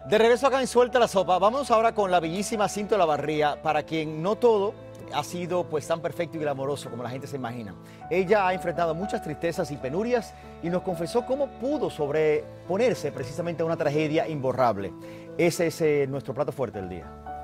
De regreso acá en Suelta la Sopa, vamos ahora con la bellísima Cintia Olavarría, para quien no todo ha sido pues tan perfecto y glamoroso como la gente se imagina. Ella ha enfrentado muchas tristezas y penurias y nos confesó cómo pudo sobreponerse precisamente a una tragedia imborrable. Ese es nuestro plato fuerte del día.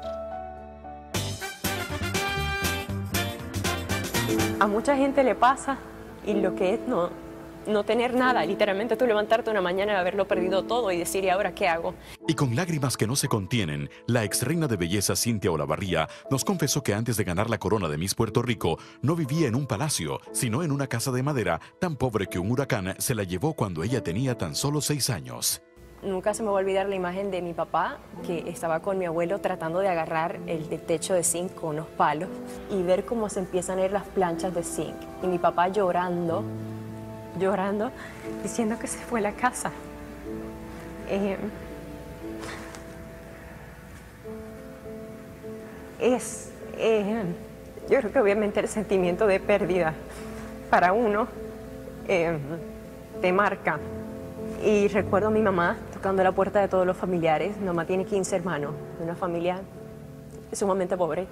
A mucha gente le pasa y lo que es no tener nada, literalmente tú levantarte una mañana y haberlo perdido todo y decir, ¿y ahora qué hago? Y con lágrimas que no se contienen, la ex reina de belleza Cintia Olavarría nos confesó que antes de ganar la corona de Miss Puerto Rico, no vivía en un palacio, sino en una casa de madera tan pobre que un huracán se la llevó cuando ella tenía tan solo 6 años. Nunca se me va a olvidar la imagen de mi papá, que estaba con mi abuelo tratando de agarrar el techo de zinc con unos palos y ver cómo se empiezan a ir las planchas de zinc. Y mi papá llorando, diciendo que se fue la casa. Yo creo que obviamente el sentimiento de pérdida para uno te marca. Y recuerdo a mi mamá tocando la puerta de todos los familiares. Mi mamá tiene 15 hermanos, de una familia sumamente pobre,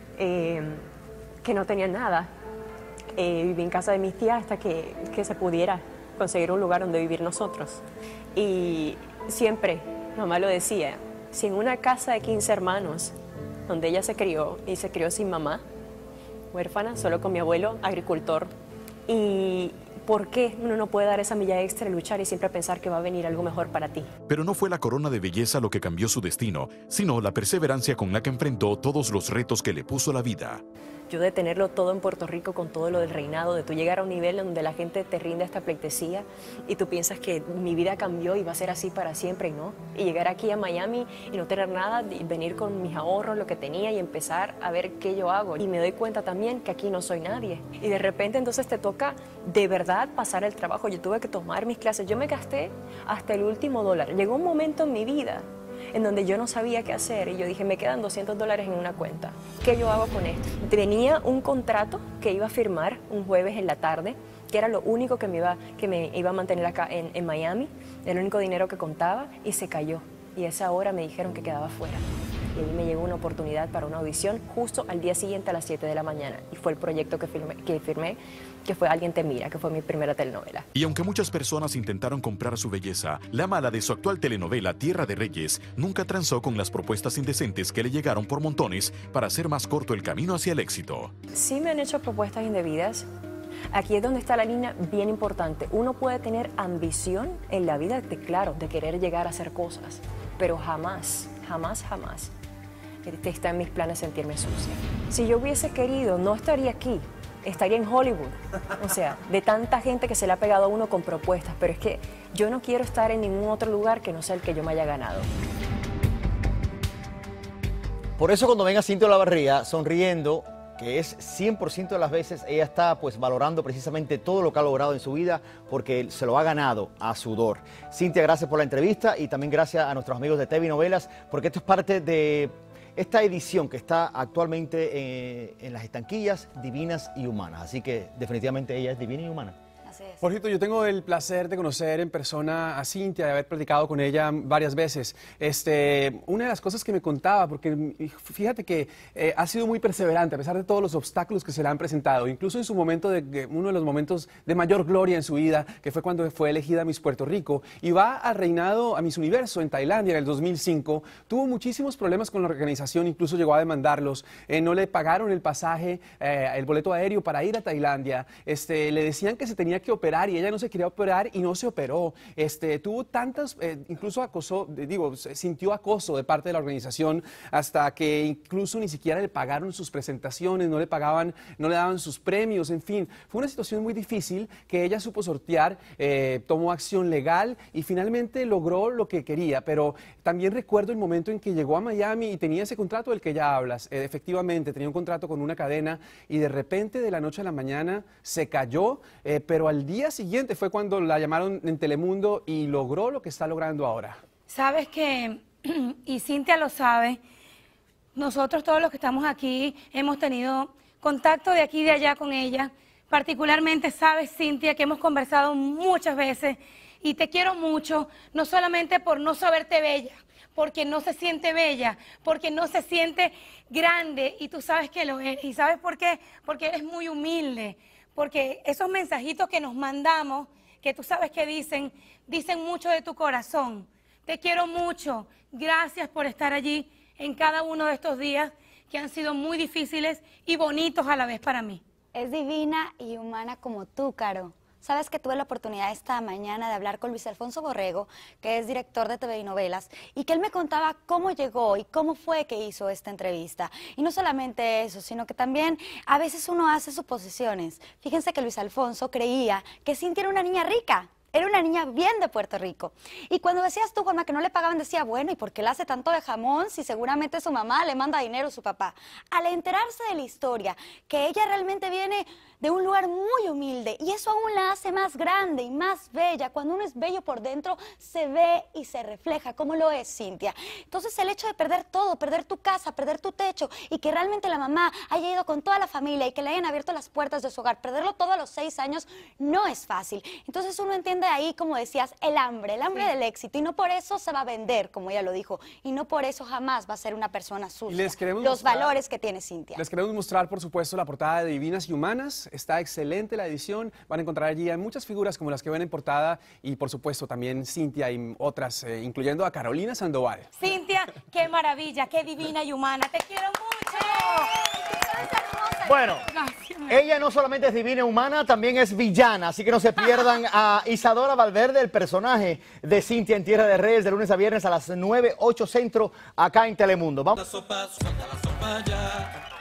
que no tenían nada. Viví en casa de mis tías hasta que se pudiera conseguir un lugar donde vivir nosotros. Y siempre, mamá lo decía, si en una casa de 15 hermanos, donde ella se crió, y se crió sin mamá, huérfana, solo con mi abuelo, agricultor, y ¿por qué uno no puede dar esa milla extra y luchar y siempre pensar que va a venir algo mejor para ti? Pero no fue la corona de belleza lo que cambió su destino, sino la perseverancia con la que enfrentó todos los retos que le puso la vida. Yo de tenerlo todo en Puerto Rico con todo lo del reinado, de tú llegar a un nivel donde la gente te rinde esta pleitesía y tú piensas que mi vida cambió y va a ser así para siempre, y no. Y llegar aquí a Miami y no tener nada, y venir con mis ahorros, lo que tenía, y empezar a ver qué yo hago. Y me doy cuenta también que aquí no soy nadie. Y de repente entonces te toca de verdad pasar el trabajo. Yo tuve que tomar mis clases. Yo me gasté hasta el último dólar. Llegó un momento en mi vida en donde yo no sabía qué hacer y yo dije, me quedan $200 en una cuenta. ¿Qué yo hago con esto? Tenía un contrato que iba a firmar un jueves en la tarde, que era lo único que me iba a mantener acá en Miami, el único dinero que contaba, y se cayó. Y a esa hora me dijeron que quedaba fuera. Y ahí me llegó una oportunidad para una audición justo al día siguiente a las 7 de la mañana. Y fue el proyecto que firmé, que fue Alguien te mira, que fue mi primera telenovela. Y aunque muchas personas intentaron comprar su belleza, la mala de su actual telenovela Tierra de Reyes nunca transó con las propuestas indecentes que le llegaron por montones para hacer más corto el camino hacia el éxito. Sí me han hecho propuestas indebidas. Aquí es donde está la línea bien importante. Uno puede tener ambición en la vida, claro, de querer llegar a hacer cosas, pero jamás está en mis planes sentirme sucia. Si yo hubiese querido, no estaría aquí, estaría en Hollywood. O sea, de tanta gente que se le ha pegado a uno con propuestas, pero es que yo no quiero estar en ningún otro lugar que no sea el que yo me haya ganado. Por eso cuando ven a Cintia Olavarría sonriendo, que es 100% de las veces, ella está pues valorando precisamente todo lo que ha logrado en su vida porque se lo ha ganado a sudor. Cintia, gracias por la entrevista y también gracias a nuestros amigos de TV Novelas, porque esto es parte de esta edición que está actualmente en las estanquillas Divinas y Humanas. Así que definitivamente ella es divina y humana. Jorgito, yo tengo el placer de conocer en persona a Cintia, de haber platicado con ella varias veces. Una de las cosas que me contaba, porque fíjate que ha sido muy perseverante a pesar de todos los obstáculos que se le han presentado, incluso en su momento, uno de los momentos de mayor gloria en su vida, que fue cuando fue elegida Miss Puerto Rico, y va al reinado a Miss Universo en Tailandia en el 2005, tuvo muchísimos problemas con la organización, incluso llegó a demandarlos, no le pagaron el pasaje, el boleto aéreo para ir a Tailandia, le decían que se tenía que operar y ella no se quería operar y no se operó. Tuvo tantas, incluso sintió acoso de parte de la organización hasta que incluso ni siquiera le pagaron sus presentaciones, no le daban sus premios, en fin. Fue una situación muy difícil que ella supo sortear, tomó acción legal y finalmente logró lo que quería, pero también recuerdo el momento en que llegó a Miami y tenía ese contrato del que ya hablas. Efectivamente, tenía un contrato con una cadena y de repente de la noche a la mañana se cayó, pero al día siguiente fue cuando la llamaron en Telemundo y logró lo que está logrando ahora. Sabes que, y Cintia lo sabe, nosotros todos los que estamos aquí hemos tenido contacto de aquí y de allá con ella. Particularmente sabes, Cintia, que hemos conversado muchas veces y te quiero mucho, no solamente por no saberte bella, porque no se siente bella, porque no se siente grande y tú sabes que lo eres. ¿Y sabes por qué? Porque eres muy humilde, porque esos mensajitos que nos mandamos, que tú sabes que dicen mucho de tu corazón. Te quiero mucho, gracias por estar allí en cada uno de estos días que han sido muy difíciles y bonitos a la vez para mí. Es divina y humana como tú, Caro. Sabes que tuve la oportunidad esta mañana de hablar con Luis Alfonso Borrego, que es director de TV y Novelas, y que él me contaba cómo llegó y cómo fue que hizo esta entrevista. Y no solamente eso, sino que también a veces uno hace suposiciones. Fíjense que Luis Alfonso creía que Cintia era una niña rica. Era una niña bien de Puerto Rico. Y cuando decías tú, Juanma, que no le pagaban, decía, bueno, ¿y por qué le hace tanto de jamón si seguramente su mamá le manda dinero a su papá? Al enterarse de la historia, que ella realmente viene de un lugar muy humilde, y eso aún la hace más grande y más bella. Cuando uno es bello por dentro, se ve y se refleja, como lo es Cintia. Entonces, el hecho de perder todo, perder tu casa, perder tu techo, y que realmente la mamá haya ido con toda la familia y que le hayan abierto las puertas de su hogar, perderlo todo a los 6 años, no es fácil. Entonces, uno entiende ahí, como decías, el hambre del éxito, y no por eso se va a vender, como ella lo dijo, y no por eso jamás va a ser una persona sucia. Los valores que tiene Cintia. Les queremos mostrar, por supuesto, la portada de Divinas y Humanas. Está excelente la edición. Van a encontrar allí muchas figuras como las que ven en portada, y por supuesto también Cintia y otras, incluyendo a Carolina Sandoval. Cintia, qué maravilla, qué divina y humana. Te quiero mucho. Bueno, ella no solamente es divina y humana, también es villana, así que no se pierdan a Isadora Valverde, el personaje de Cintia en Tierra de Reyes, de lunes a viernes a las 9, 8 centro, acá en Telemundo. Vamos.